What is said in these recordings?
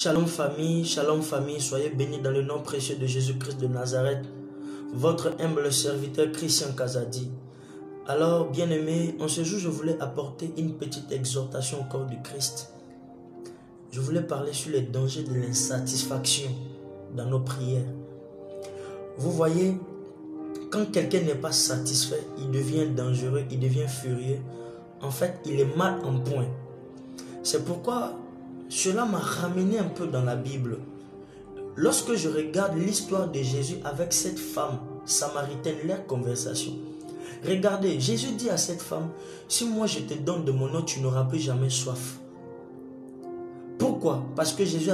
Shalom famille, soyez bénis dans le nom précieux de Jésus-Christ de Nazareth, votre humble serviteur Christian Kazadi. Alors, bien-aimés, en ce jour, je voulais apporter une petite exhortation au corps du Christ. Je voulais parler sur les dangers de l'insatisfaction dans nos prières. Vous voyez, quand quelqu'un n'est pas satisfait, il devient dangereux, il devient furieux. En fait, il est mal en point. C'est pourquoi cela m'a ramené un peu dans la Bible. Lorsque je regarde l'histoire de Jésus avec cette femme samaritaine, leur conversation. Regardez, Jésus dit à cette femme, si moi je te donne de mon eau, tu n'auras plus jamais soif. Pourquoi? Parce que Jésus a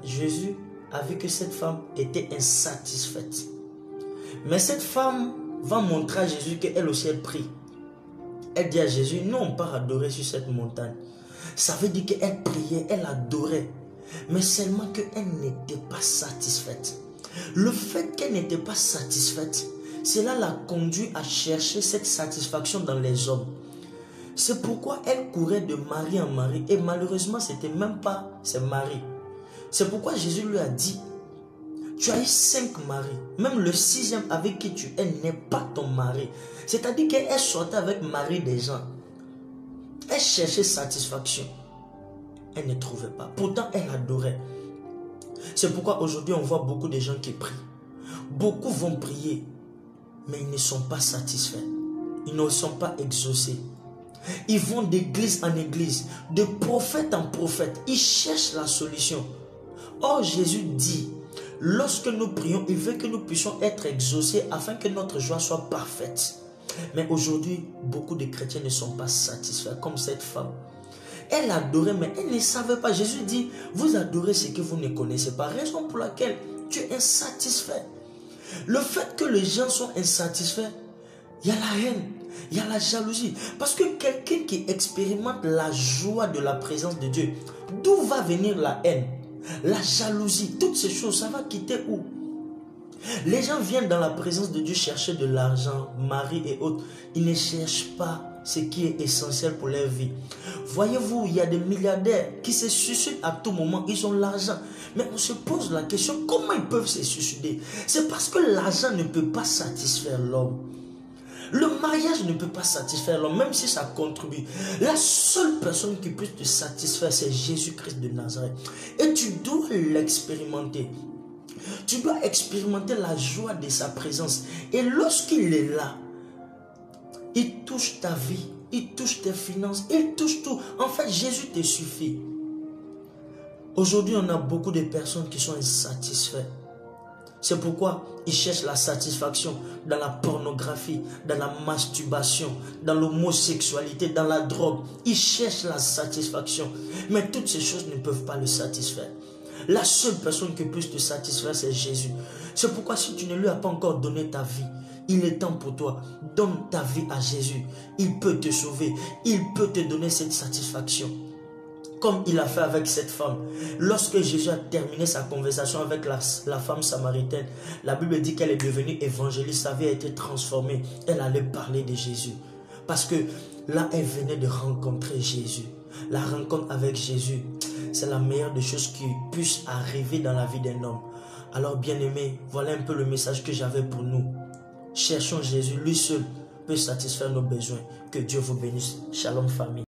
vu que cette femme était insatisfaite. Mais cette femme va montrer à Jésus qu'elle aussi elle prie. Elle dit à Jésus, nous on part adorer sur cette montagne. Ça veut dire qu'elle priait, elle adorait. Mais seulement qu'elle n'était pas satisfaite. Le fait qu'elle n'était pas satisfaite, cela l'a conduit à chercher cette satisfaction dans les hommes. C'est pourquoi elle courait de mari en mari. Et malheureusement, ce n'était même pas ses maris. C'est pourquoi Jésus lui a dit, tu as eu 5 maris. Même le 6e avec qui tu es n'est pas ton mari. C'est-à-dire qu'elle sortait avec mari des gens. Elle cherchait satisfaction. Elle ne trouvait pas. Pourtant, elle adorait. C'est pourquoi aujourd'hui, on voit beaucoup de gens qui prient. Beaucoup vont prier, mais ils ne sont pas satisfaits. Ils ne sont pas exaucés. Ils vont d'église en église, de prophète en prophète. Ils cherchent la solution. Or, Jésus dit, lorsque nous prions, il veut que nous puissions être exaucés afin que notre joie soit parfaite. Mais aujourd'hui, beaucoup de chrétiens ne sont pas satisfaits, comme cette femme. Elle adorait, mais elle ne savait pas. Jésus dit, vous adorez ce que vous ne connaissez pas. Raison pour laquelle tu es insatisfait. Le fait que les gens sont insatisfaits, il y a la haine, il y a la jalousie. Parce que quelqu'un qui expérimente la joie de la présence de Dieu, d'où va venir la haine, la jalousie, toutes ces choses, ça va quitter où? Les gens viennent dans la présence de Dieu chercher de l'argent, mari et autres. Ils ne cherchent pas ce qui est essentiel pour leur vie. Voyez-vous, il y a des milliardaires qui se suicident à tout moment. Ils ont l'argent. Mais on se pose la question, comment ils peuvent se suicider? C'est parce que l'argent ne peut pas satisfaire l'homme. Le mariage ne peut pas satisfaire l'homme, même si ça contribue. La seule personne qui peut te satisfaire, c'est Jésus-Christ de Nazareth. Et tu dois l'expérimenter. Tu dois expérimenter la joie de sa présence. Et lorsqu'il est là, il touche ta vie, il touche tes finances, il touche tout. En fait, Jésus te suffit. Aujourd'hui, on a beaucoup de personnes qui sont insatisfaites. C'est pourquoi ils cherchent la satisfaction dans la pornographie, dans la masturbation, dans l'homosexualité, dans la drogue. Ils cherchent la satisfaction. Mais toutes ces choses ne peuvent pas le satisfaire. La seule personne qui puisse te satisfaire, c'est Jésus. C'est pourquoi si tu ne lui as pas encore donné ta vie, il est temps pour toi. Donne ta vie à Jésus. Il peut te sauver. Il peut te donner cette satisfaction. Comme il a fait avec cette femme. Lorsque Jésus a terminé sa conversation avec la femme samaritaine, la Bible dit qu'elle est devenue évangéliste. Sa vie a été transformée. Elle allait parler de Jésus. Parce que là, elle venait de rencontrer Jésus. La rencontre avec Jésus, c'est la meilleure des choses qui puisse arriver dans la vie d'un homme. Alors bien-aimés, voilà un peu le message que j'avais pour nous. Cherchons Jésus, lui seul peut satisfaire nos besoins. Que Dieu vous bénisse. Shalom famille.